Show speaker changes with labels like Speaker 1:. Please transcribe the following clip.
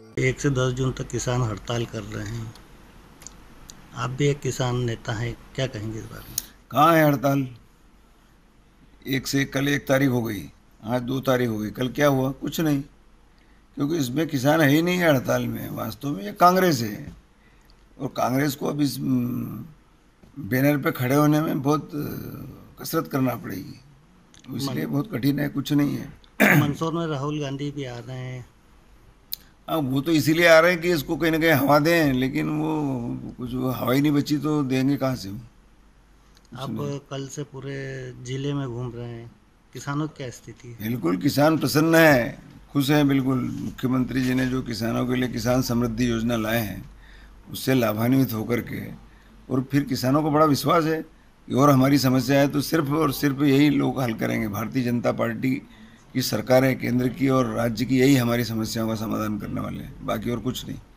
Speaker 1: 1 से 10 जून तक किसान हड़ताल कर रहे हैं। आप भी एक किसान नेता हैं, क्या कहेंगे इस बारे में?
Speaker 2: कहाँ है हड़ताल? एक से कल 1 तारीख हो गई, आज 2 तारीख हो गई, कल क्या हुआ? कुछ नहीं। क्योंकि इसमें किसान है ही नहीं है हड़ताल में, वास्तव में ये कांग्रेस है। और कांग्रेस को अब इस बैनर पे खड़े होने में बहुत कसरत करना पड़ेगी,
Speaker 1: मन
Speaker 2: इसलिए बहुत कठिन है, कुछ नहीं है।
Speaker 1: मंदसौर में राहुल गांधी भी आ रहे हैं।
Speaker 2: अब वो तो इसीलिए आ रहे हैं कि इसको कहीं ना कहीं हवा दें, लेकिन वो कुछ हवा ही नहीं बची तो देंगे कहाँ से वो? कुछ
Speaker 1: आप
Speaker 2: नहीं।
Speaker 1: कल से पूरे जिले में घूम रहे हैं, किसानों की क्या स्थिति है?
Speaker 2: बिल्कुल किसान प्रसन्न है, खुश हैं बिल्कुल। मुख्यमंत्री जी ने जो किसानों के लिए किसान समृद्धि योजना लाए हैं, उससे लाभान्वित होकर के, और फिर किसानों को बड़ा विश्वास है कि और हमारी समस्या है तो सिर्फ और सिर्फ यही लोग हल करेंगे। भारतीय जनता पार्टी की सरकार है केंद्र की और राज्य की, यही हमारी समस्याओं का समाधान करने वाले हैं, बाकी और कुछ नहीं।